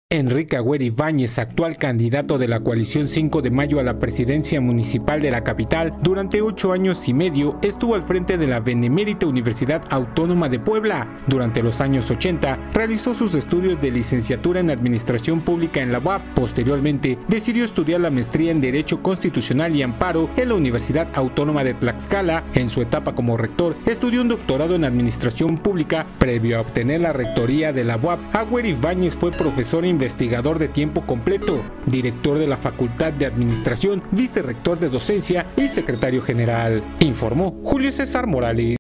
Enrique Agüero Ibáñez, actual candidato de la coalición 5 de mayo a la presidencia municipal de la capital, durante 8 años y medio estuvo al frente de la Benemérita Universidad Autónoma de Puebla. Durante los años 80 realizó sus estudios de licenciatura en Administración Pública en la UAP. Posteriormente decidió estudiar la maestría en Derecho Constitucional y Amparo en la Universidad Autónoma de Tlaxcala. En su etapa como rector estudió un doctorado en Administración Pública. Previo a obtener la rectoría de la UAP, Agüero Ibáñez fue profesor investigador de tiempo completo, director de la Facultad de Administración, vicerrector de Docencia y secretario general, informó Julio César Morales.